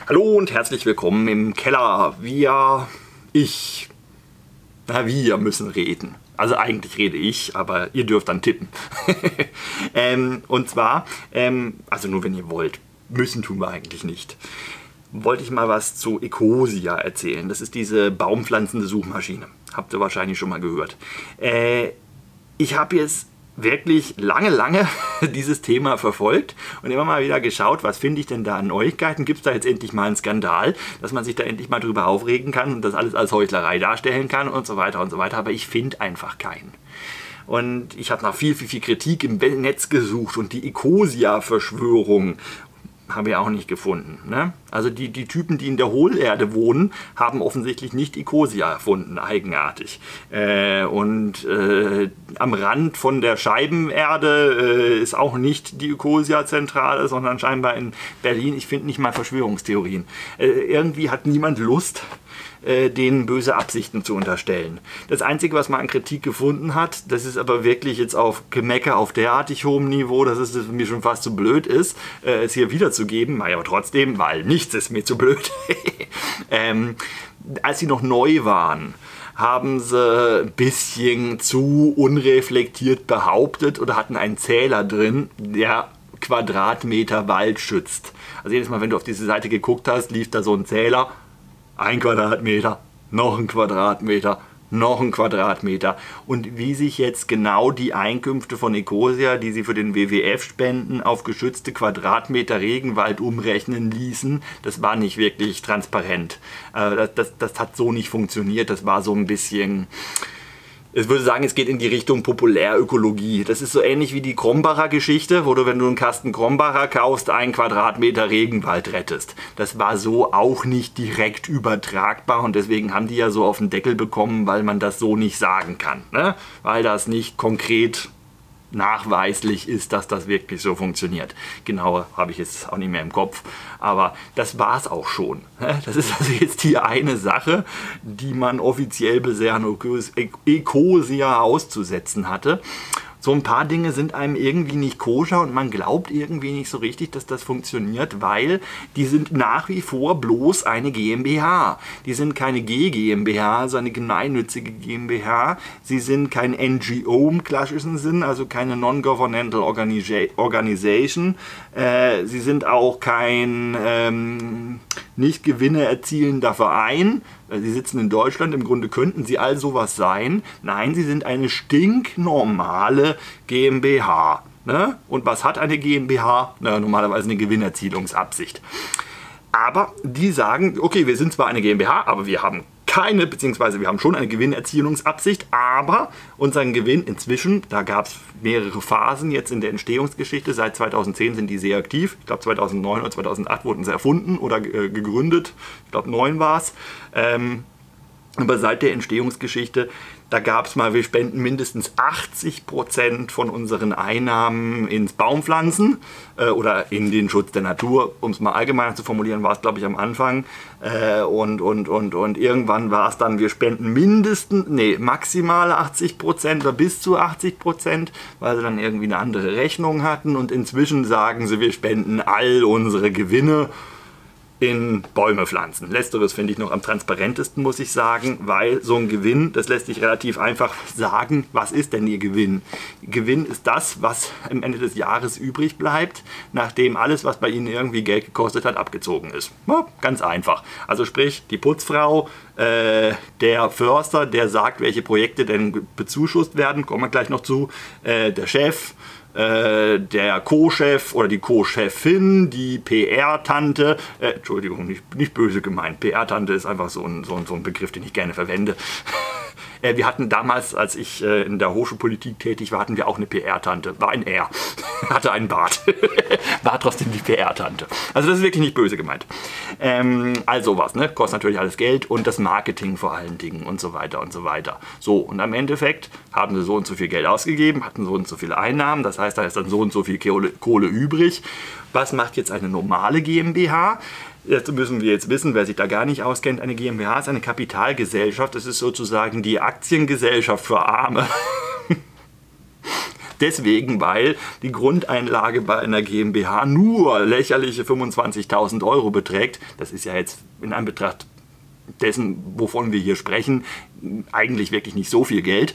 Hallo und herzlich willkommen im Keller. Wir müssen reden. Also eigentlich rede ich, aber ihr dürft dann tippen. Und zwar, also nur wenn ihr wollt, müssen tun wir eigentlich nicht. Wollte ich mal was zu Ecosia erzählen. Das ist diese baumpflanzende Suchmaschine. Habt ihr wahrscheinlich schon mal gehört. Ich habe jetzt wirklich lange dieses Thema verfolgt und immer mal wieder geschaut, was finde ich denn da an Neuigkeiten? Gibt es da jetzt endlich mal einen Skandal, dass man sich da endlich mal drüber aufregen kann und das alles als Heuchlerei darstellen kann und so weiter und so weiter. Aber ich finde einfach keinen. Und ich habe nach viel Kritik im Netz gesucht und die Ecosia-Verschwörung habe ich auch nicht gefunden. Ne? Also die Typen, die in der Hohlerde wohnen, haben offensichtlich nicht Ecosia erfunden, eigenartig. Am Rand von der Scheibenerde ist auch nicht die Ecosia-Zentrale, sondern scheinbar in Berlin. Ich finde nicht mal Verschwörungstheorien. Irgendwie hat niemand Lust, denen böse Absichten zu unterstellen. Das Einzige, was man an Kritik gefunden hat, das ist aber wirklich jetzt auf Gemecker auf derartig hohem Niveau, dass es mir schon fast zu blöd ist, es hier wiederzugeben, mache ich aber trotzdem, weil nichts ist mir zu blöd. Als sie noch neu waren, haben sie ein bisschen zu unreflektiert behauptet oder hatten einen Zähler drin, der Quadratmeter Wald schützt. Also jedes Mal, wenn du auf diese Seite geguckt hast, lief da so ein Zähler. 1 Quadratmeter, noch ein Quadratmeter, noch ein Quadratmeter. Und wie sich jetzt genau die Einkünfte von Ecosia, die sie für den WWF spenden, auf geschützte Quadratmeter Regenwald umrechnen ließen, das war nicht wirklich transparent. Das hat so nicht funktioniert, das war so ein bisschen... Ich würde sagen, es geht in die Richtung Populärökologie. Das ist so ähnlich wie die Krombacher Geschichte, wo du, wenn du einen Kasten Krombacher kaufst, 1 Quadratmeter Regenwald rettest. Das war so auch nicht direkt übertragbar und deswegen haben die ja so auf den Deckel bekommen, weil man das so nicht sagen kann. Ne? Weil das nicht konkret nachweislich ist, dass das wirklich so funktioniert. Genauer habe ich jetzt auch nicht mehr im Kopf, aber das war es auch schon. Das ist also jetzt die eine Sache, die man offiziell bisher an Ecosia auszusetzen hatte. So ein paar Dinge sind einem irgendwie nicht koscher und man glaubt irgendwie nicht so richtig, dass das funktioniert, weil die sind nach wie vor bloß eine GmbH. Die sind keine GmbH, also eine gemeinnützige GmbH. Sie sind kein NGO im klassischen Sinn, also keine Non-Governmental Organization. Sie sind auch kein nicht Gewinne erzielender Verein. Sie sitzen in Deutschland, im Grunde könnten sie all sowas sein. Nein, sie sind eine stinknormale GmbH. Ne? Und was hat eine GmbH? Na, normalerweise eine Gewinnerzielungsabsicht. Aber die sagen, okay, wir sind zwar eine GmbH, aber wir haben keine, beziehungsweise wir haben schon eine Gewinnerzielungsabsicht, aber unseren Gewinn inzwischen, da gab es mehrere Phasen jetzt in der Entstehungsgeschichte, seit 2010 sind die sehr aktiv, ich glaube 2009 oder 2008 wurden sie erfunden oder gegründet, ich glaube 2009 war es, aber seit der Entstehungsgeschichte, da gab es mal, wir spenden mindestens 80% von unseren Einnahmen ins Baumpflanzen oder in den Schutz der Natur, um es mal allgemeiner zu formulieren, war es glaube ich am Anfang. Und irgendwann war es dann, wir spenden maximal 80% oder bis zu 80%, weil sie dann irgendwie eine andere Rechnung hatten und inzwischen sagen sie, wir spenden all unsere Gewinne in Bäume pflanzen. Letzteres finde ich noch am transparentesten, muss ich sagen, weil so ein Gewinn, das lässt sich relativ einfach sagen, was ist denn Ihr Gewinn? Gewinn ist das, was am Ende des Jahres übrig bleibt, nachdem alles, was bei Ihnen irgendwie Geld gekostet hat, abgezogen ist. Ja, ganz einfach. Also sprich, die Putzfrau, der Förster, der sagt, welche Projekte denn bezuschusst werden, kommen wir gleich noch zu, der Chef, der Co-Chef oder die Co-Chefin, die PR-Tante, Entschuldigung, nicht böse gemeint, PR-Tante ist einfach so ein Begriff, den ich gerne verwende. Wir hatten damals, als ich in der Hochschulpolitik tätig war, hatten wir auch eine PR-Tante. War ein R. Hatte einen Bart. War trotzdem die PR-Tante. Also das ist wirklich nicht böse gemeint. Also was, ne? Kostet natürlich alles Geld und das Marketing vor allen Dingen und so weiter und so weiter. So, und am Endeffekt haben sie so und so viel Geld ausgegeben, hatten so und so viele Einnahmen. Das heißt, da ist dann so und so viel Kohle übrig. Was macht jetzt eine normale GmbH? Dazu müssen wir jetzt wissen, wer sich da gar nicht auskennt, eine GmbH ist eine Kapitalgesellschaft, das ist sozusagen die Aktiengesellschaft für Arme. Deswegen, weil die Grundeinlage bei einer GmbH nur lächerliche 25.000 Euro beträgt. Das ist ja jetzt in Anbetracht dessen, wovon wir hier sprechen, eigentlich wirklich nicht so viel Geld.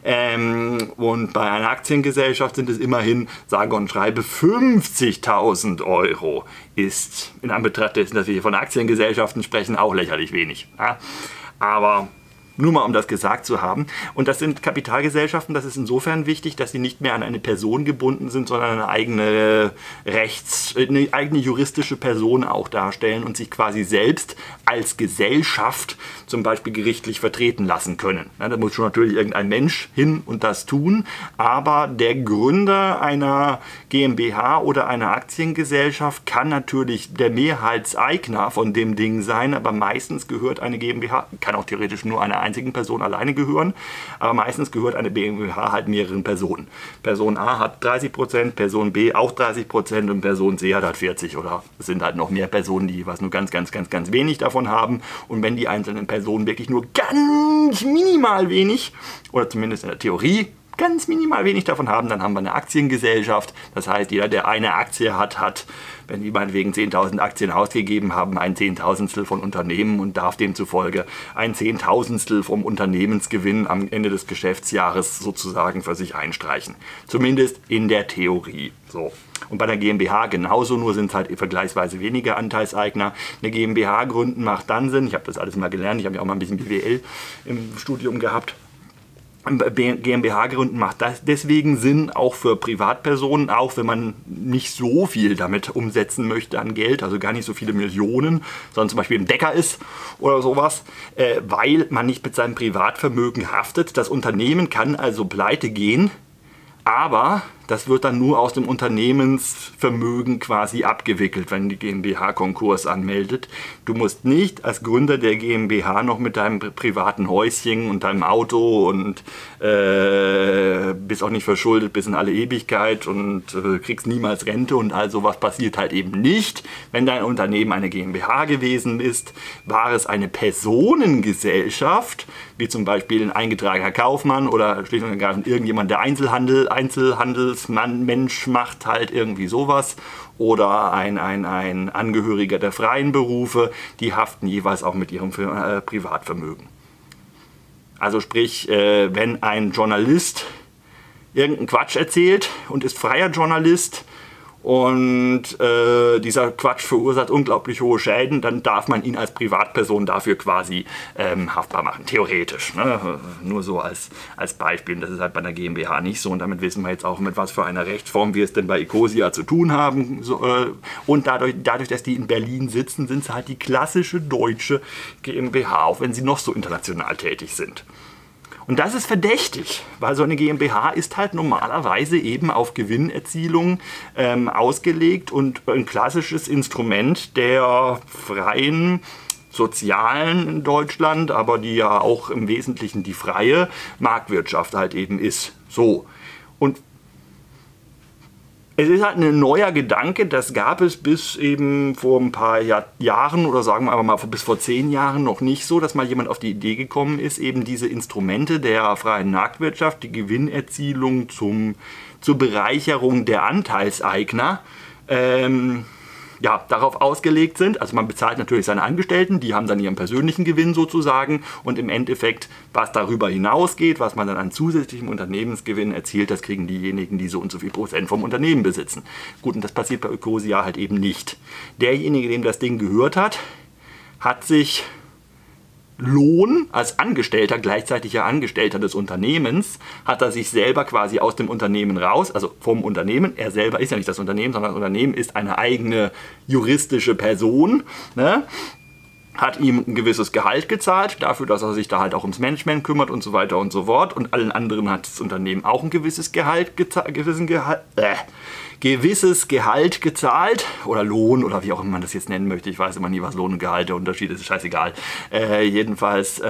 Und bei einer Aktiengesellschaft sind es immerhin, sage und schreibe, 50.000 Euro. Ist in Anbetracht dessen, dass wir hier von Aktiengesellschaften sprechen, auch lächerlich wenig. Ja? Aber nur mal, um das gesagt zu haben. Und das sind Kapitalgesellschaften, das ist insofern wichtig, dass sie nicht mehr an eine Person gebunden sind, sondern eine eigene eine eigene juristische Person auch darstellen und sich quasi selbst als Gesellschaft zum Beispiel gerichtlich vertreten lassen können. Ja, da muss schon natürlich irgendein Mensch hin und das tun, aber der Gründer einer GmbH oder einer Aktiengesellschaft kann natürlich der Mehrheitseigner von dem Ding sein, aber meistens gehört eine GmbH, kann auch theoretisch nur einer einzigen Person alleine gehören, aber meistens gehört eine GmbH halt mehreren Personen. Person A hat 30%, Person B auch 30% und Person C hat halt 40%, oder es sind halt noch mehr Personen, die was nur ganz wenig davon haben, und wenn die einzelnen Personen wirklich nur ganz minimal wenig, oder zumindest in der Theorie ganz minimal wenig davon haben, dann haben wir eine Aktiengesellschaft. Das heißt, jeder, der eine Aktie hat, wenn die meinetwegen 10.000 Aktien ausgegeben haben, ein Zehntausendstel von Unternehmen und darf demzufolge ein Zehntausendstel vom Unternehmensgewinn am Ende des Geschäftsjahres sozusagen für sich einstreichen. Zumindest in der Theorie. So. Und bei der GmbH genauso, nur sind es halt vergleichsweise weniger Anteilseigner. Eine GmbH gründen macht dann Sinn. Ich habe das alles mal gelernt, ich habe ja auch mal ein bisschen BWL im Studium gehabt. GmbH gründen macht das deswegen Sinn, auch für Privatpersonen, auch wenn man nicht so viel damit umsetzen möchte an Geld, also gar nicht so viele Millionen, sondern zum Beispiel ein Bäcker ist oder sowas, weil man nicht mit seinem Privatvermögen haftet. Das Unternehmen kann also pleite gehen, aber das wird dann nur aus dem Unternehmensvermögen quasi abgewickelt, wenn die GmbH Konkurs anmeldet. Du musst nicht als Gründer der GmbH noch mit deinem privaten Häuschen und deinem Auto und bist auch nicht verschuldet bis in alle Ewigkeit und kriegst niemals Rente und all sowas passiert halt eben nicht. Wenn dein Unternehmen eine GmbH gewesen ist, war es eine Personengesellschaft, wie zum Beispiel ein eingetragener Kaufmann oder schlicht und ergreifend irgendjemand, der Mensch macht halt irgendwie sowas, oder ein Angehöriger der freien Berufe, die haften jeweils auch mit ihrem Privatvermögen. Also sprich, wenn ein Journalist irgendeinen Quatsch erzählt und ist freier Journalist und dieser Quatsch verursacht unglaublich hohe Schäden, dann darf man ihn als Privatperson dafür quasi haftbar machen, theoretisch. Ne? Nur so als Beispiel. Und das ist halt bei einer GmbH nicht so, und damit wissen wir jetzt auch, mit was für einer Rechtsform wir es denn bei Ecosia zu tun haben. Und dadurch, dass die in Berlin sitzen, sind sie halt die klassische deutsche GmbH, auch wenn sie noch so international tätig sind. Und das ist verdächtig, weil so eine GmbH ist halt normalerweise eben auf Gewinnerzielung ausgelegt und ein klassisches Instrument der freien Sozialen in Deutschland, aber die ja auch im Wesentlichen die freie Marktwirtschaft halt eben ist. So. Und es ist halt ein neuer Gedanke, das gab es bis eben vor ein paar Jahren oder sagen wir mal bis vor 10 Jahren noch nicht so, dass mal jemand auf die Idee gekommen ist, eben diese Instrumente der freien Marktwirtschaft, die Gewinnerzielung zur Bereicherung der Anteilseigner, ja, darauf ausgelegt sind. Also man bezahlt natürlich seine Angestellten, die haben dann ihren persönlichen Gewinn sozusagen, und im Endeffekt, was darüber hinausgeht, was man dann an zusätzlichem Unternehmensgewinn erzielt, das kriegen diejenigen, die so und so viel Prozent vom Unternehmen besitzen. Gut, und das passiert bei Ecosia halt eben nicht. Derjenige, dem das Ding gehört hat, hat sich Lohn als Angestellter, gleichzeitig ja Angestellter des Unternehmens, hat er sich selber quasi aus dem Unternehmen raus, also vom Unternehmen, er selber ist ja nicht das Unternehmen, sondern das Unternehmen ist eine eigene juristische Person, ne? Hat ihm ein gewisses Gehalt gezahlt, dafür, dass er sich da halt auch ums Management kümmert und so weiter und so fort, und allen anderen hat das Unternehmen auch ein gewisses Gehalt gezahlt, oder Lohn, oder wie auch immer man das jetzt nennen möchte. Ich weiß immer nie, was Lohn und Gehalt der Unterschied ist, scheißegal. Jedenfalls,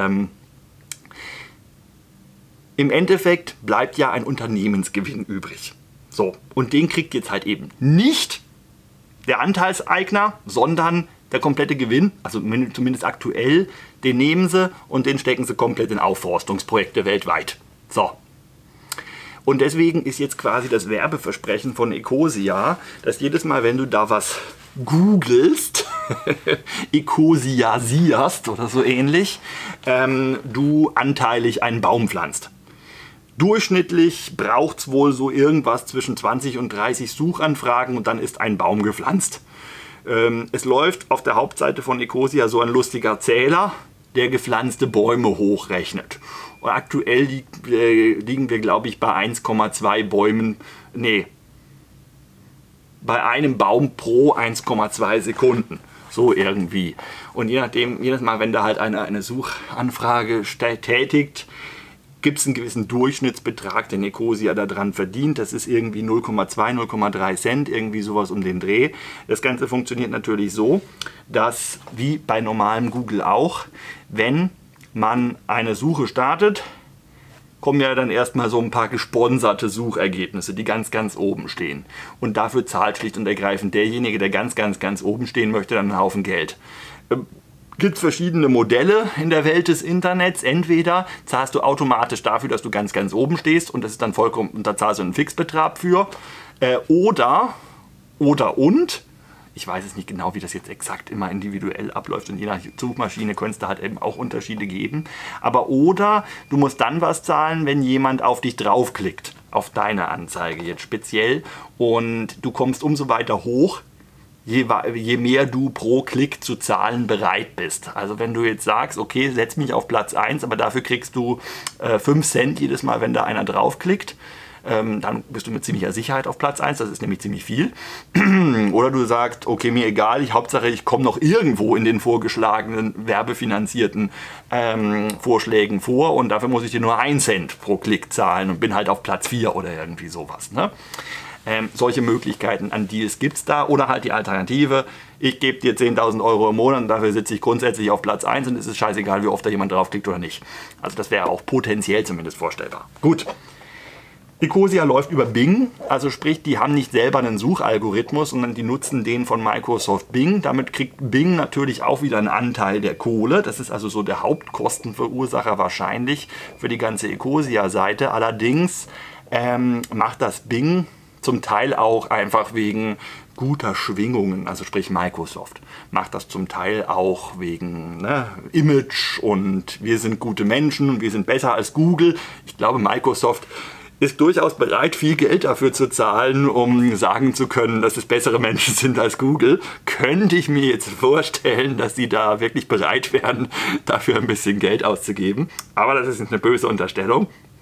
im Endeffekt bleibt ja ein Unternehmensgewinn übrig. So, und den kriegt jetzt halt eben nicht der Anteilseigner, sondern der komplette Gewinn, also zumindest aktuell, den nehmen sie und den stecken sie komplett in Aufforstungsprojekte weltweit. So. Und deswegen ist jetzt quasi das Werbeversprechen von Ecosia, dass jedes Mal, wenn du da was googelst, Ecosiasierst oder so ähnlich, du anteilig einen Baum pflanzt. Durchschnittlich braucht es wohl so irgendwas zwischen 20 und 30 Suchanfragen und dann ist ein Baum gepflanzt. Es läuft auf der Hauptseite von Ecosia so ein lustiger Zähler, der gepflanzte Bäume hochrechnet. Und aktuell liegen wir, glaube ich, bei 1,2 Bäumen, nee, bei einem Baum pro 1,2 Sekunden. So irgendwie. Und je nachdem, jedes Mal, wenn da halt eine Suchanfrage tätigt, gibt es einen gewissen Durchschnittsbetrag, den Ecosia daran verdient. Das ist irgendwie 0,2, 0,3 Cent, irgendwie sowas um den Dreh. Das Ganze funktioniert natürlich so, dass, wie bei normalem Google auch, wenn man eine Suche startet, kommen ja dann erstmal so ein paar gesponserte Suchergebnisse, die ganz, ganz oben stehen. Und dafür zahlt schlicht und ergreifend derjenige, der ganz, ganz, ganz oben stehen möchte, dann einen Haufen Geld. Gibt verschiedene Modelle in der Welt des Internets. Entweder zahlst du automatisch dafür, dass du ganz, ganz oben stehst und das ist dann vollkommen, und da zahlst du einen Fixbetrag für. Oder ich weiß es nicht genau, wie das jetzt exakt immer individuell abläuft und je nach Suchmaschine könnte es da halt eben auch Unterschiede geben. Aber oder du musst dann was zahlen, wenn jemand auf dich draufklickt, auf deine Anzeige jetzt speziell, und du kommst umso weiter hoch, je mehr du pro Klick zu zahlen bereit bist. Also wenn du jetzt sagst, okay, setz mich auf Platz 1, aber dafür kriegst du 5 Cent jedes Mal, wenn da einer draufklickt, dann bist du mit ziemlicher Sicherheit auf Platz 1, das ist nämlich ziemlich viel. Oder du sagst, okay, mir egal, Hauptsache ich komme noch irgendwo in den vorgeschlagenen werbefinanzierten Vorschlägen vor und dafür muss ich dir nur 1 Cent pro Klick zahlen und bin halt auf Platz 4 oder irgendwie sowas. Ne? Solche Möglichkeiten an Deals gibt es da. Oder halt die Alternative, ich gebe dir 10.000 Euro im Monat und dafür sitze ich grundsätzlich auf Platz 1 und es ist scheißegal, wie oft da jemand draufklickt oder nicht. Also das wäre auch potenziell zumindest vorstellbar. Gut. Ecosia läuft über Bing, also sprich, die haben nicht selber einen Suchalgorithmus, sondern die nutzen den von Microsoft Bing. Damit kriegt Bing natürlich auch wieder einen Anteil der Kohle. Das ist also so der Hauptkostenverursacher wahrscheinlich für die ganze Ecosia-Seite. Allerdings macht das Bing zum Teil auch einfach wegen guter Schwingungen, also sprich Microsoft macht das zum Teil auch wegen Image und wir sind gute Menschen und wir sind besser als Google. Ich glaube, Microsoft ist durchaus bereit, viel Geld dafür zu zahlen, um sagen zu können, dass es bessere Menschen sind als Google. Könnte ich mir jetzt vorstellen, dass sie da wirklich bereit wären, dafür ein bisschen Geld auszugeben. Aber das ist eine böse Unterstellung.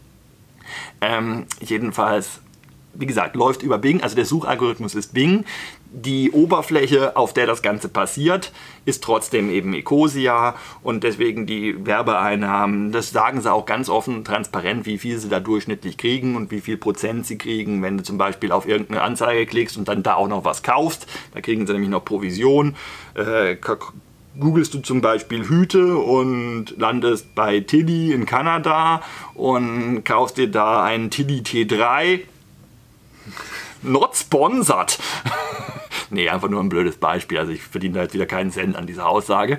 Jedenfalls, wie gesagt, läuft über Bing, also der Suchalgorithmus ist Bing. Die Oberfläche, auf der das Ganze passiert, ist trotzdem eben Ecosia und deswegen die Werbeeinnahmen, das sagen sie auch ganz offen und transparent, wie viel sie da durchschnittlich kriegen und wie viel Prozent sie kriegen, wenn du zum Beispiel auf irgendeine Anzeige klickst und dann da auch noch was kaufst. Da kriegen sie nämlich noch Provision. Googlest du zum Beispiel Hüte und landest bei Tilly in Kanada und kaufst dir da einen Tilly T3. Not sponsored. Nee, einfach nur ein blödes Beispiel. Also ich verdiene da jetzt wieder keinen Cent an dieser Aussage.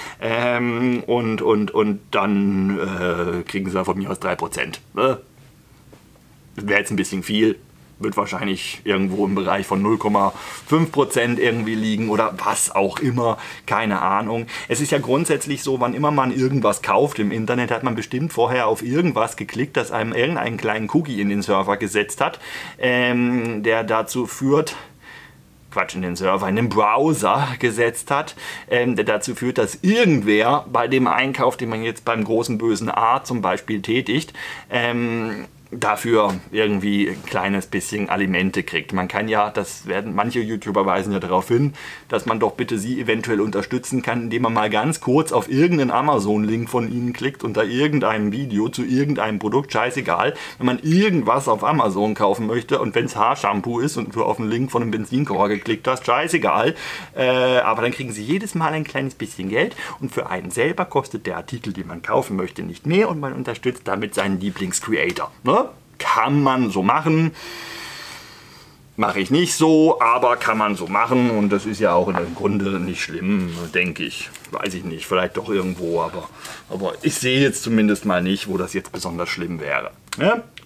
Und dann kriegen sie da von mir aus 3%. Das wäre jetzt ein bisschen viel. Wird wahrscheinlich irgendwo im Bereich von 0,5% irgendwie liegen oder was auch immer, keine Ahnung. Es ist ja grundsätzlich so, wann immer man irgendwas kauft im Internet, hat man bestimmt vorher auf irgendwas geklickt, das einem irgendeinen kleinen Cookie in den Server gesetzt hat, der dazu führt, in den Server, in den Browser gesetzt hat, der dazu führt, dass irgendwer bei dem Einkauf, den man jetzt beim großen bösen A zum Beispiel tätigt, dafür irgendwie ein kleines bisschen Alimente kriegt. Man kann ja, manche YouTuber weisen ja darauf hin, dass man doch bitte sie eventuell unterstützen kann, indem man mal ganz kurz auf irgendeinen Amazon-Link von ihnen klickt unter irgendeinem Video zu irgendeinem Produkt, scheißegal. Wenn man irgendwas auf Amazon kaufen möchte und wenn es Haarshampoo ist und du auf einen Link von einem Benzinkocher geklickt hast, scheißegal. Aber dann kriegen sie jedes Mal ein kleines bisschen Geld und für einen selber kostet der Artikel, den man kaufen möchte, nicht mehr und man unterstützt damit seinen Lieblingscreator. Ne? Kann man so machen, mache ich nicht so, aber kann man so machen und das ist ja auch im Grunde nicht schlimm, denke ich. Weiß ich nicht, vielleicht doch irgendwo, aber ich sehe jetzt zumindest mal nicht, wo das jetzt besonders schlimm wäre. Ja?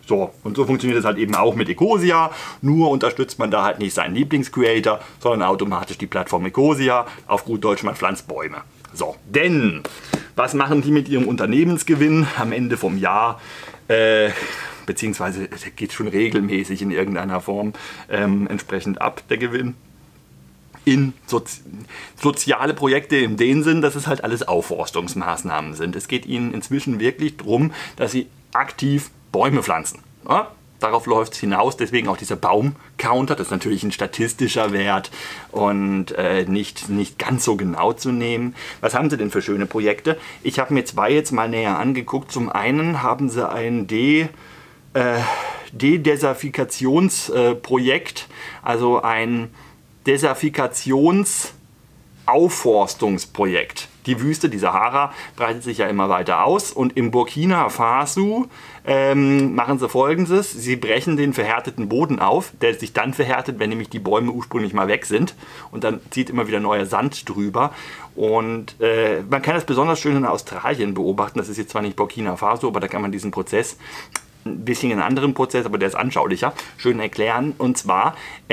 So, und so funktioniert es halt eben auch mit Ecosia, nur unterstützt man da halt nicht seinen Lieblingscreator, sondern automatisch die Plattform Ecosia. Auf gut Deutsch, man pflanzt Bäume. So, denn was machen die mit ihrem Unternehmensgewinn am Ende vom Jahr? Beziehungsweise der geht schon regelmäßig in irgendeiner Form entsprechend ab, der Gewinn. In soziale Projekte in dem Sinn, dass es halt alles Aufforstungsmaßnahmen sind. Es geht ihnen inzwischen wirklich darum, dass sie aktiv Bäume pflanzen. Ja, darauf läuft es hinaus, deswegen auch dieser Baumcounter. Das ist natürlich ein statistischer Wert und nicht ganz so genau zu nehmen. Was haben sie denn für schöne Projekte? Ich habe mir zwei jetzt mal näher angeguckt. Zum einen haben sie ein De-Desertifikationsprojekt, also ein Desertifikationsaufforstungsprojekt. Die Wüste, die Sahara, breitet sich ja immer weiter aus und im Burkina Faso machen sie Folgendes. Sie brechen den verhärteten Boden auf, der sich dann verhärtet, wenn nämlich die Bäume ursprünglich mal weg sind und dann zieht immer wieder neuer Sand drüber. Und man kann das besonders schön in Australien beobachten. Das ist jetzt zwar nicht Burkina Faso, aber da kann man diesen Prozess ein bisschen einen anderen Prozess, aber der ist anschaulicher, schön erklären. Und zwar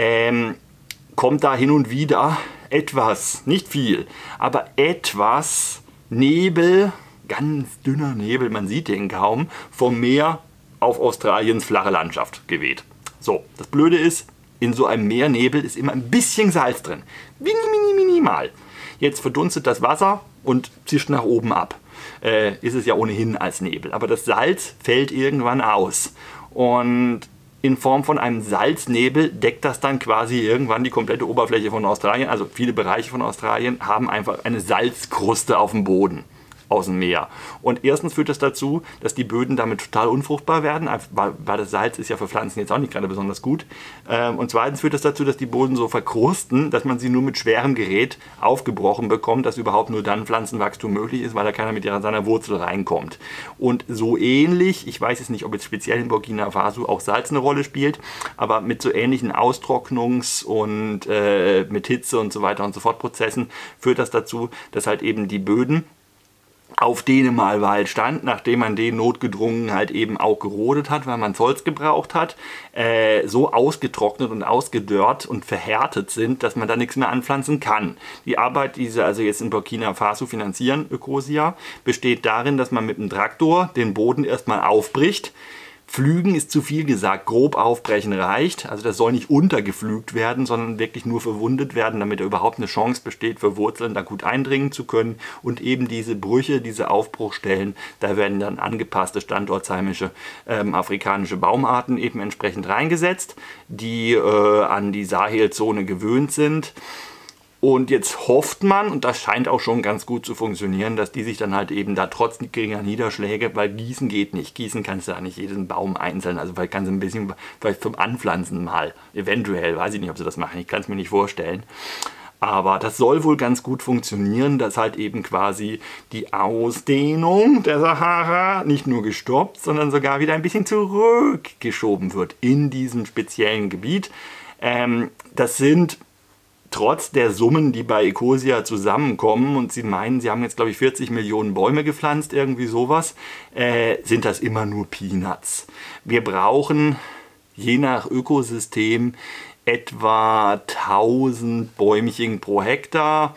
kommt da hin und wieder etwas, nicht viel, aber etwas Nebel, ganz dünner Nebel, man sieht den kaum, vom Meer auf Australiens flache Landschaft geweht. So, das Blöde ist, in so einem Meernebel ist immer ein bisschen Salz drin. Minimal. Jetzt verdunstet das Wasser und zischt nach oben ab. Ist es ja ohnehin als Nebel. Aber das Salz fällt irgendwann aus. Und in Form von einem Salznebel deckt das dann quasi irgendwann die komplette Oberfläche von Australien. Also viele Bereiche von Australien haben einfach eine Salzkruste auf dem Boden aus dem Meer. Und erstens führt das dazu, dass die Böden damit total unfruchtbar werden, weil das Salz ist ja für Pflanzen jetzt auch nicht gerade besonders gut. Und zweitens führt das dazu, dass die Böden so verkrusten, dass man sie nur mit schwerem Gerät aufgebrochen bekommt, dass überhaupt nur dann Pflanzenwachstum möglich ist, weil da keiner mit seiner Wurzel reinkommt. Und so ähnlich, ich weiß jetzt nicht, ob jetzt speziell in Burkina Faso auch Salz eine Rolle spielt, aber mit so ähnlichen Austrocknungs- und mit Hitze und so weiter und so fort Prozessen führt das dazu, dass halt eben die Böden, auf denen mal Wald stand, nachdem man den notgedrungen halt eben auch gerodet hat, weil man Holz gebraucht hat, so ausgetrocknet und ausgedörrt und verhärtet sind, dass man da nichts mehr anpflanzen kann. Die Arbeit, die sie also jetzt in Burkina Faso finanzieren, Ecosia, besteht darin, dass man mit dem Traktor den Boden erstmal aufbricht. Pflügen ist zu viel gesagt, grob aufbrechen reicht. Also das soll nicht untergepflügt werden, sondern wirklich nur verwundet werden, damit da überhaupt eine Chance besteht, für Wurzeln da gut eindringen zu können. Und eben diese Brüche, diese Aufbruchstellen, da werden dann angepasste standortheimische afrikanische Baumarten eben entsprechend reingesetzt, die an die Sahelzone gewöhnt sind. Und jetzt hofft man, und das scheint auch schon ganz gut zu funktionieren, dass die sich dann halt eben da trotz geringer Niederschläge, weil Gießen geht nicht. Gießen kannst du da nicht jeden Baum einzeln. Also vielleicht kannst du ein bisschen, vielleicht zum Anpflanzen mal, eventuell, weiß ich nicht, ob sie das machen, ich kann es mir nicht vorstellen. Aber das soll wohl ganz gut funktionieren, dass halt eben quasi die Ausdehnung der Sahara nicht nur gestoppt, sondern sogar wieder ein bisschen zurückgeschoben wird in diesem speziellen Gebiet. Das sind trotz der Summen, die bei Ecosia zusammenkommen, und sie meinen, sie haben jetzt, glaube ich, 40 Millionen Bäume gepflanzt, irgendwie sowas, sind das immer nur Peanuts. Wir brauchen je nach Ökosystem etwa 1000 Bäumchen pro Hektar.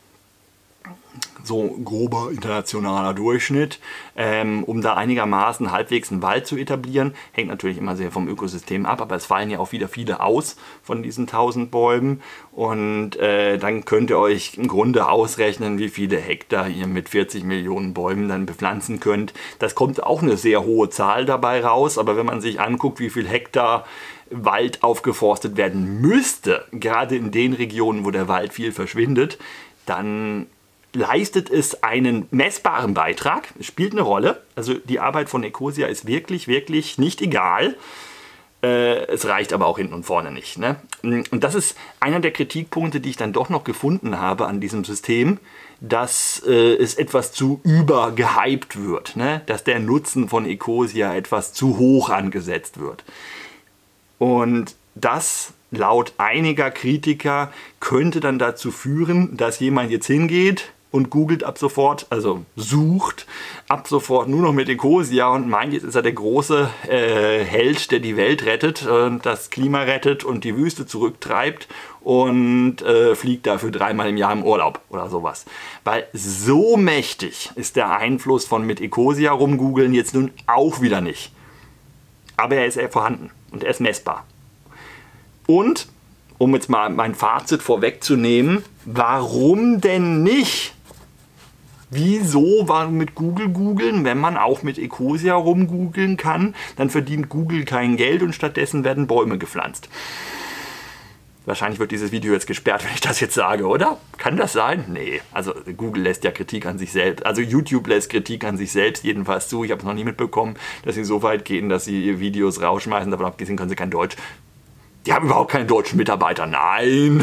So grober internationaler Durchschnitt, um da einigermaßen halbwegs einen Wald zu etablieren. Hängt natürlich immer sehr vom Ökosystem ab, aber es fallen ja auch wieder viele aus von diesen 1000 Bäumen. Und dann könnt ihr euch im Grunde ausrechnen, wie viele Hektar ihr mit 40 Millionen Bäumen dann bepflanzen könnt. Das kommt auch eine sehr hohe Zahl dabei raus, aber wenn man sich anguckt, wie viel Hektar Wald aufgeforstet werden müsste, gerade in den Regionen, wo der Wald viel verschwindet, dann leistet es einen messbaren Beitrag. Es spielt eine Rolle. Also die Arbeit von Ecosia ist wirklich, wirklich nicht egal. Es reicht aber auch hinten und vorne nicht. Ne? Und das ist einer der Kritikpunkte, die ich dann doch noch gefunden habe an diesem System, dass es etwas zu übergehypt wird. Ne? Dass der Nutzen von Ecosia etwas zu hoch angesetzt wird. Und das laut einiger Kritiker könnte dann dazu führen, dass jemand jetzt hingeht, und googelt ab sofort, also sucht ab sofort nur noch mit Ecosia und meint, jetzt ist er der große Held, der die Welt rettet, das Klima rettet und die Wüste zurücktreibt und fliegt dafür 3-mal im Jahr im Urlaub oder sowas. Weil so mächtig ist der Einfluss von mit Ecosia rumgoogeln jetzt nun auch wieder nicht. Aber er ist eher vorhanden und er ist messbar. Und, um jetzt mal mein Fazit vorwegzunehmen, warum denn nicht? Wieso mit Google googeln, wenn man auch mit Ecosia rumgoogeln kann? Dann verdient Google kein Geld und stattdessen werden Bäume gepflanzt. Wahrscheinlich wird dieses Video jetzt gesperrt, wenn ich das jetzt sage, oder? Kann das sein? Nee, also Google lässt ja Kritik an sich selbst. Also YouTube lässt Kritik an sich selbst jedenfalls zu. Ich habe es noch nie mitbekommen, dass sie so weit gehen, dass sie Videos rausschmeißen. Davon abgesehen können sie kein Deutsch. Die haben überhaupt keine deutschen Mitarbeiter. Nein!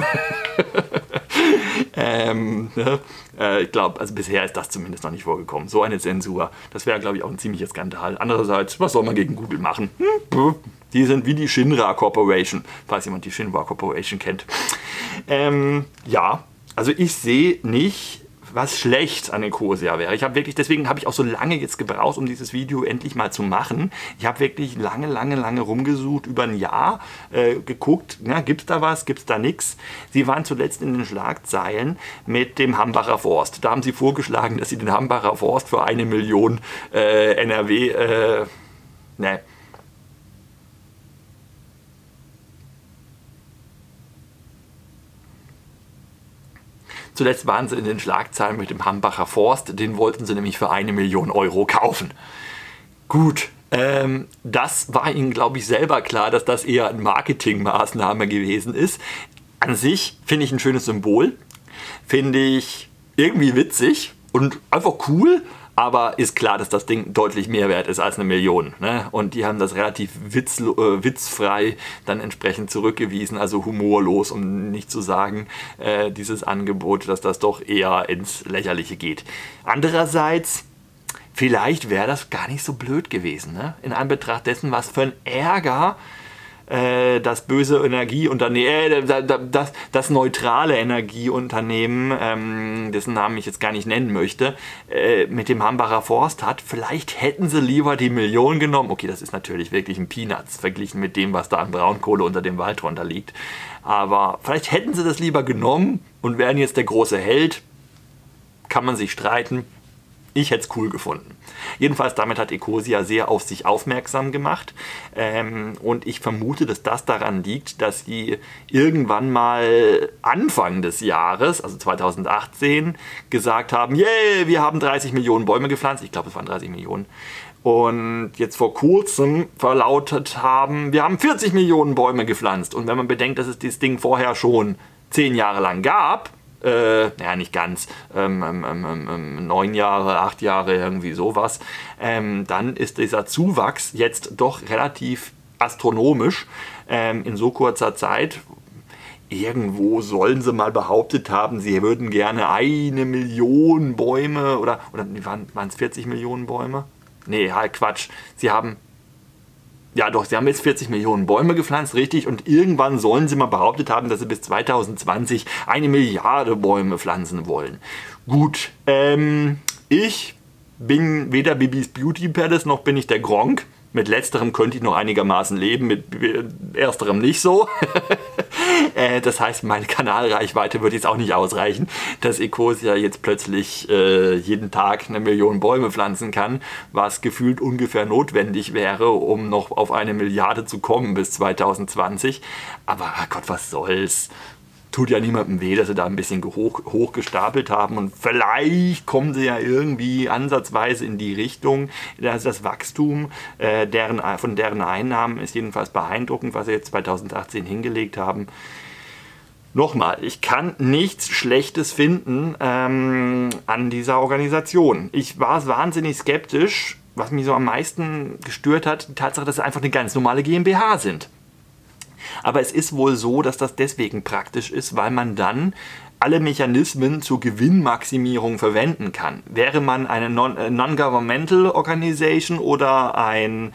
Ich glaube, also bisher ist das zumindest noch nicht vorgekommen. So eine Zensur, das wäre, glaube ich, auch ein ziemlicher Skandal. Andererseits, was soll man gegen Google machen? Die sind wie die Shinra Corporation, falls jemand die Shinra Corporation kennt. Ja, also ich sehe nicht, was schlecht an Ecosia wäre. Deswegen habe ich auch so lange jetzt gebraucht, um dieses Video endlich mal zu machen. Ich habe wirklich lange rumgesucht, über ein Jahr geguckt, gibt es da was, gibt es da nichts. Sie waren zuletzt in den Schlagzeilen mit dem Hambacher Forst. Da haben sie vorgeschlagen, dass sie den Hambacher Forst für 1 Million Zuletzt waren sie in den Schlagzeilen mit dem Hambacher Forst, den wollten sie nämlich für 1 Million Euro kaufen. Gut, das war ihnen, glaube ich, selber klar, dass das eher eine Marketingmaßnahme gewesen ist. An sich finde ich ein schönes Symbol, finde ich irgendwie witzig und einfach cool. Aber ist klar, dass das Ding deutlich mehr wert ist als 1 Million. Ne? Und die haben das relativ witzfrei dann entsprechend zurückgewiesen, also humorlos, um nicht zu sagen, dieses Angebot, dass das doch eher ins Lächerliche geht. Andererseits, vielleicht wäre das gar nicht so blöd gewesen. Ne? In Anbetracht dessen, was für ein Ärger das böse Energieunternehmen, das neutrale Energieunternehmen, dessen Namen ich jetzt gar nicht nennen möchte, mit dem Hambacher Forst hat. Vielleicht hätten sie lieber die Million genommen. Okay, das ist natürlich wirklich ein Peanuts verglichen mit dem, was da an Braunkohle unter dem Wald drunter liegt. Aber vielleicht hätten sie das lieber genommen und wären jetzt der große Held. Kann man sich streiten. Ich hätte es cool gefunden. Jedenfalls damit hat Ecosia sehr auf sich aufmerksam gemacht und ich vermute, dass das daran liegt, dass sie irgendwann mal Anfang des Jahres, also 2018, gesagt haben, yay, wir haben 30 Millionen Bäume gepflanzt. Ich glaube, es waren 30 Millionen. Und jetzt vor kurzem verlautet haben, wir haben 40 Millionen Bäume gepflanzt. Und wenn man bedenkt, dass es dieses Ding vorher schon 10 Jahre lang gab, nicht ganz, 9 Jahre, 8 Jahre, irgendwie sowas, dann ist dieser Zuwachs jetzt doch relativ astronomisch in so kurzer Zeit. Irgendwo sollen sie mal behauptet haben, sie würden gerne 1 Million Bäume oder waren es 40 Millionen Bäume? Nee, halt Quatsch. Sie haben jetzt 40 Millionen Bäume gepflanzt, richtig, und irgendwann sollen sie mal behauptet haben, dass sie bis 2020 1 Milliarde Bäume pflanzen wollen. Gut, ich bin weder Bibis Beauty Palace noch bin ich der Gronkh. Mit letzterem könnte ich noch einigermaßen leben, mit ersterem nicht so. Das heißt, meine Kanalreichweite wird jetzt auch nicht ausreichen, dass Ecosia jetzt plötzlich jeden Tag 1 Million Bäume pflanzen kann, was gefühlt ungefähr notwendig wäre, um noch auf 1 Milliarde zu kommen bis 2020. Aber Gott, was soll's? Tut ja niemandem weh, dass sie da ein bisschen hoch gestapelt haben und vielleicht kommen sie ja irgendwie ansatzweise in die Richtung. Das Wachstum von deren Einnahmen ist jedenfalls beeindruckend, was sie jetzt 2018 hingelegt haben. Nochmal, ich kann nichts Schlechtes finden an dieser Organisation. Ich war wahnsinnig skeptisch, was mich so am meisten gestört hat, die Tatsache, dass sie einfach eine ganz normale GmbH sind. Aber es ist wohl so, dass das deswegen praktisch ist, weil man dann alle Mechanismen zur Gewinnmaximierung verwenden kann. Wäre man eine Non-Governmental Organization oder eine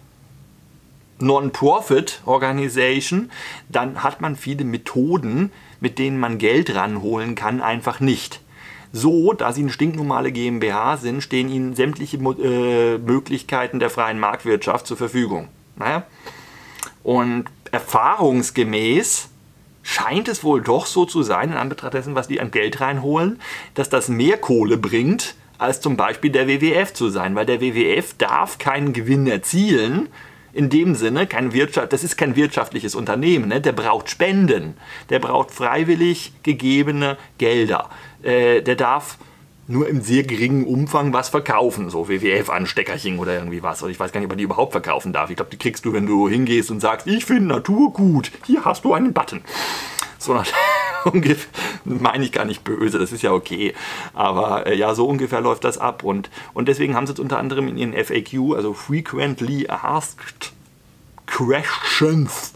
Non-Profit Organization, dann hat man viele Methoden, mit denen man Geld ranholen kann, einfach nicht. So, da sie eine stinknormale GmbH sind, stehen ihnen sämtliche Möglichkeiten der freien Marktwirtschaft zur Verfügung. Naja? Und erfahrungsgemäß scheint es wohl doch so zu sein, in Anbetracht dessen, was die an Geld reinholen, dass das mehr Kohle bringt, als zum Beispiel der WWF zu sein. Weil der WWF darf keinen Gewinn erzielen, in dem Sinne, das ist kein wirtschaftliches Unternehmen, ne? Der braucht Spenden, der braucht freiwillig gegebene Gelder. Der darf nur im sehr geringen Umfang was verkaufen, so WWF-Ansteckerchen oder irgendwie was. Oder ich weiß gar nicht, ob man die überhaupt verkaufen darf. Ich glaube, die kriegst du, wenn du hingehst und sagst, ich finde Natur gut, hier hast du einen Button. So ungefähr, meine ich gar nicht böse, das ist ja okay. Aber ja, so ungefähr läuft das ab. Und deswegen haben sie es unter anderem in ihren FAQ, also Frequently Asked Questions,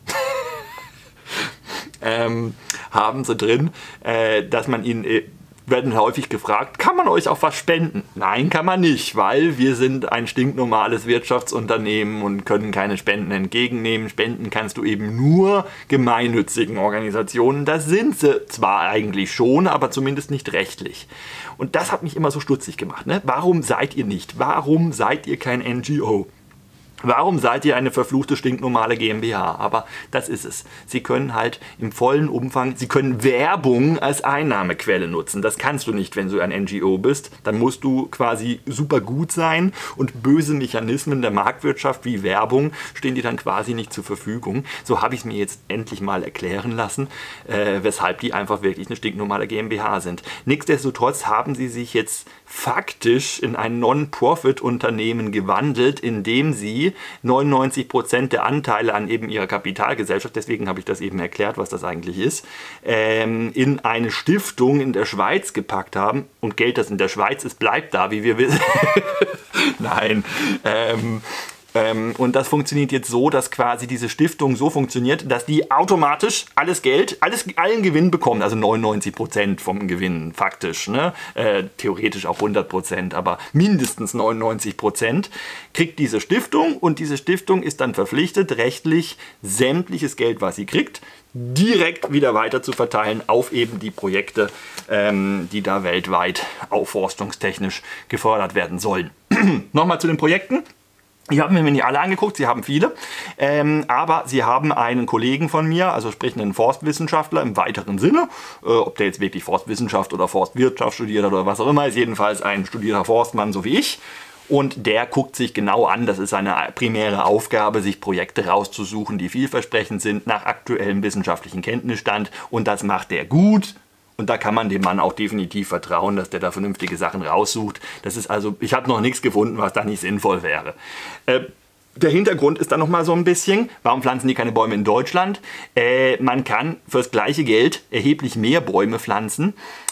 haben sie drin, dass man ihnen werden häufig gefragt, kann man euch auch was spenden? Nein, kann man nicht, weil wir sind ein stinknormales Wirtschaftsunternehmen und können keine Spenden entgegennehmen. Spenden kannst du eben nur gemeinnützigen Organisationen. Das sind sie zwar eigentlich schon, aber zumindest nicht rechtlich. Und das hat mich immer so stutzig gemacht. Ne? Warum seid ihr nicht? Warum seid ihr kein NGO? Warum seid ihr eine verfluchte, stinknormale GmbH? Aber das ist es. Sie können halt im vollen Umfang, Sie können Werbung als Einnahmequelle nutzen. Das kannst du nicht, wenn du ein NGO bist. Dann musst du quasi super gut sein und böse Mechanismen der Marktwirtschaft wie Werbung stehen dir dann quasi nicht zur Verfügung. So habe ich es mir jetzt endlich mal erklären lassen, weshalb die einfach wirklich eine stinknormale GmbH sind. Nichtsdestotrotz haben sie sich jetzt faktisch in ein Non-Profit-Unternehmen gewandelt, indem sie 99% der Anteile an eben ihrer Kapitalgesellschaft, deswegen habe ich das eben erklärt, was das eigentlich ist, in eine Stiftung in der Schweiz gepackt haben. Und Geld, das in der Schweiz ist, bleibt da, wie wir wissen. Nein. Und das funktioniert jetzt so, dass quasi diese Stiftung so funktioniert, dass die automatisch alles Geld, allen Gewinn bekommen, also 99% vom Gewinn faktisch, ne? Theoretisch auch 100%, aber mindestens 99% kriegt diese Stiftung und diese Stiftung ist dann verpflichtet, rechtlich sämtliches Geld, was sie kriegt, direkt wieder weiter zu verteilen auf eben die Projekte, die da weltweit aufforstungstechnisch gefördert werden sollen. Nochmal zu den Projekten. Ich habe mir nicht alle angeguckt, sie haben viele, aber sie haben einen Kollegen von mir, also sprich einen Forstwissenschaftler im weiteren Sinne, ob der jetzt wirklich Forstwissenschaft oder Forstwirtschaft studiert hat oder was auch immer, ist jedenfalls ein studierter Forstmann, so wie ich. Und der guckt sich genau an, das ist seine primäre Aufgabe, sich Projekte rauszusuchen, die vielversprechend sind, nach aktuellem wissenschaftlichen Kenntnisstand, und das macht er gut. Und da kann man dem Mann auch definitiv vertrauen, dass der da vernünftige Sachen raussucht. Das ist also, ich habe noch nichts gefunden, was da nicht sinnvoll wäre. Der Hintergrund ist dann nochmal so ein bisschen, warum pflanzen die keine Bäume in Deutschland? Man kann fürs gleiche Geld erheblich mehr Bäume pflanzen,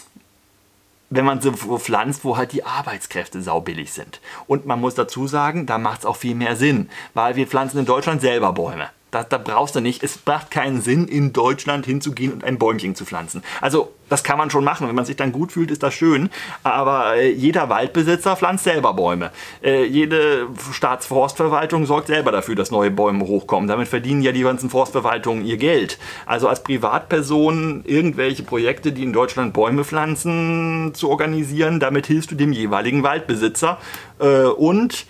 wenn man sie pflanzt, wo halt die Arbeitskräfte saubillig sind. Und man muss dazu sagen, da macht es auch viel mehr Sinn, weil wir pflanzen in Deutschland selber Bäume. Da brauchst du nicht, es macht keinen Sinn, in Deutschland hinzugehen und ein Bäumchen zu pflanzen. Also das kann man schon machen, wenn man sich dann gut fühlt, ist das schön, aber jeder Waldbesitzer pflanzt selber Bäume. Jede Staatsforstverwaltung sorgt selber dafür, dass neue Bäume hochkommen. Damit verdienen ja die ganzen Forstverwaltungen ihr Geld. Also als Privatperson irgendwelche Projekte, die in Deutschland Bäume pflanzen, zu organisieren, damit hilfst du dem jeweiligen Waldbesitzer. Und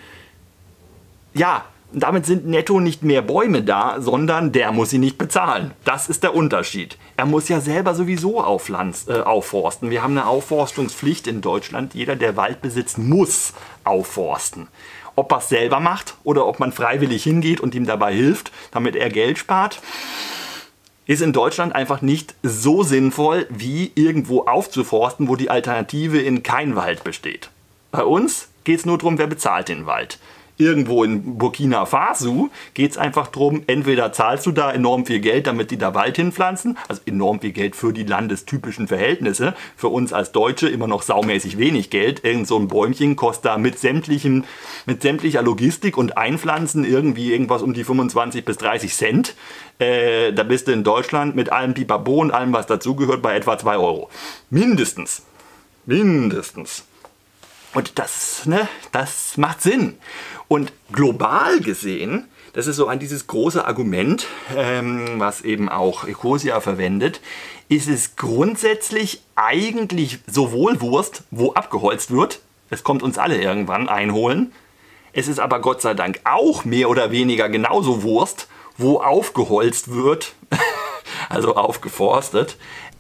ja, damit sind netto nicht mehr Bäume da, sondern der muss sie nicht bezahlen. Das ist der Unterschied. Er muss ja selber sowieso aufforsten. Wir haben eine Aufforstungspflicht in Deutschland. Jeder, der Wald besitzt, muss aufforsten. Ob er es selber macht oder ob man freiwillig hingeht und ihm dabei hilft, damit er Geld spart, ist in Deutschland einfach nicht so sinnvoll, wie irgendwo aufzuforsten, wo die Alternative in kein Wald besteht. Bei uns geht es nur darum, wer bezahlt den Wald. Irgendwo in Burkina Faso geht es einfach darum, entweder zahlst du da enorm viel Geld, damit die da Wald hinpflanzen, also enorm viel Geld für die landestypischen Verhältnisse, für uns als Deutsche immer noch saumäßig wenig Geld. Irgend so ein Bäumchen kostet da mit sämtlicher Logistik und Einpflanzen irgendwie irgendwas um die 25 bis 30 Cent. Da bist du in Deutschland mit allem Pipapo und allem, was dazugehört, bei etwa 2 Euro. Mindestens. Mindestens. Und das macht Sinn. Und global gesehen, Das ist so dieses große Argument, was eben auch Ecosia verwendet. Ist es grundsätzlich eigentlich sowohl Wurst, wo abgeholzt wird, es kommt uns alle irgendwann einholen. Es ist aber Gott sei Dank auch mehr oder weniger genauso Wurst, wo aufgeholzt wird, also aufgeforstet.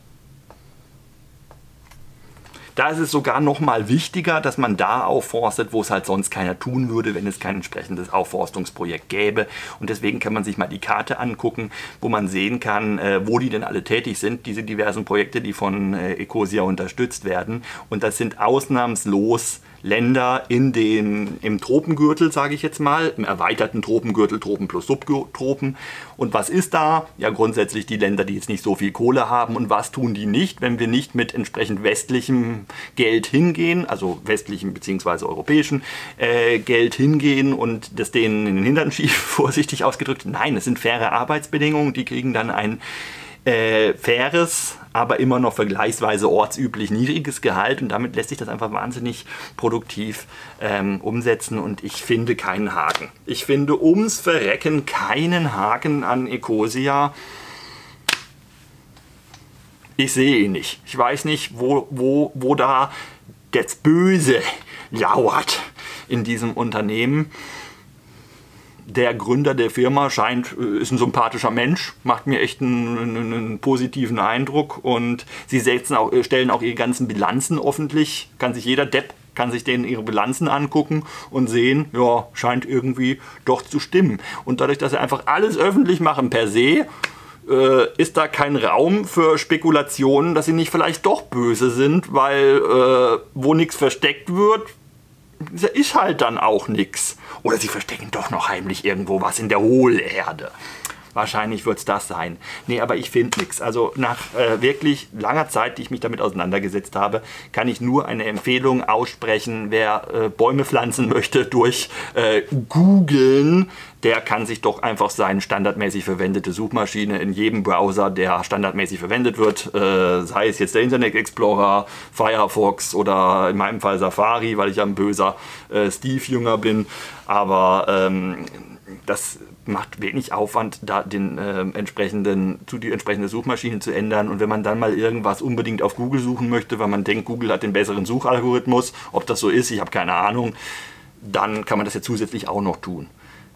Da ist es sogar noch mal wichtiger, dass man da aufforstet, wo es halt sonst keiner tun würde, wenn es kein entsprechendes Aufforstungsprojekt gäbe. Und deswegen kann man sich mal die Karte angucken, wo man sehen kann, wo die denn alle tätig sind, diese diversen Projekte, die von Ecosia unterstützt werden. Und das sind ausnahmslos Länder im Tropengürtel, sage ich jetzt mal, im erweiterten Tropengürtel, Tropen plus Subtropen. Und was ist da? Ja, grundsätzlich die Länder, die jetzt nicht so viel Kohle haben. Und was tun die nicht, wenn wir nicht mit entsprechend westlichem Geld hingehen, also westlichem bzw. europäischen Geld hingehen und das denen in den Hintern schieben, vorsichtig ausgedrückt? Nein, es sind faire Arbeitsbedingungen, die kriegen dann ein faires, aber immer noch vergleichsweise ortsüblich niedriges Gehalt und damit lässt sich das einfach wahnsinnig produktiv umsetzen und ich finde keinen Haken. Ich finde ums Verrecken keinen Haken an Ecosia. Ich sehe ihn nicht. Ich weiß nicht, wo da das Böse lauert in diesem Unternehmen. Der Gründer der Firma ist ein sympathischer Mensch, macht mir echt einen positiven Eindruck und sie stellen auch ihre ganzen Bilanzen öffentlich. Jeder Depp kann sich denen ihre Bilanzen angucken und sehen, ja, scheint irgendwie doch zu stimmen. Und dadurch, dass sie einfach alles öffentlich machen per se, ist da kein Raum für Spekulationen, dass sie nicht vielleicht doch böse sind, weil wo nichts versteckt wird, ist halt dann auch nichts. Oder sie verstecken doch noch heimlich irgendwo was in der Hohlerde. Wahrscheinlich wird es das sein. Nee, aber ich finde nichts. Also nach wirklich langer Zeit, die ich mich damit auseinandergesetzt habe, kann ich nur eine Empfehlung aussprechen. Wer Bäume pflanzen möchte durch Googlen, der kann sich doch einfach seine standardmäßig verwendete Suchmaschine in jedem Browser, der standardmäßig verwendet wird, sei es jetzt der Internet Explorer, Firefox oder in meinem Fall Safari, weil ich ja ein böser Steve-Jünger bin. Aber das macht wenig Aufwand, da die entsprechende Suchmaschine zu ändern. Und wenn man dann mal irgendwas unbedingt auf Google suchen möchte, weil man denkt, Google hat den besseren Suchalgorithmus, ob das so ist, ich habe keine Ahnung, dann kann man das ja zusätzlich auch noch tun.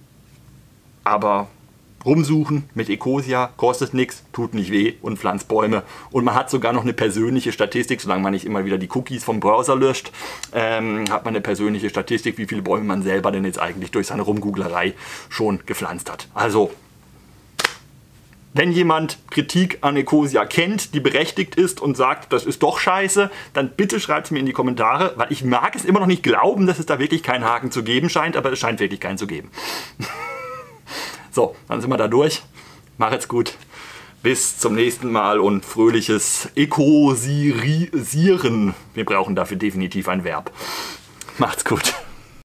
Aber rumsuchen mit Ecosia kostet nichts, tut nicht weh und pflanzt Bäume. Und man hat sogar noch eine persönliche Statistik, solange man nicht immer wieder die Cookies vom Browser löscht, hat man eine persönliche Statistik, wie viele Bäume man selber denn jetzt eigentlich durch seine Rumgooglerei schon gepflanzt hat. Also, wenn jemand Kritik an Ecosia kennt, die berechtigt ist und sagt, das ist doch scheiße, dann bitte schreibt es mir in die Kommentare, weil ich mag es immer noch nicht glauben, dass es da wirklich keinen Haken zu geben scheint, aber es scheint wirklich keinen zu geben. So, dann sind wir da durch. Macht's gut. Bis zum nächsten Mal und fröhliches Ecosieren. Wir brauchen dafür definitiv ein Verb. Macht's gut.